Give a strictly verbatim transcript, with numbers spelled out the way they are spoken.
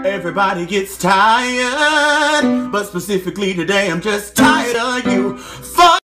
Everybody gets tired, but specifically today I'm just tired of you. Fuck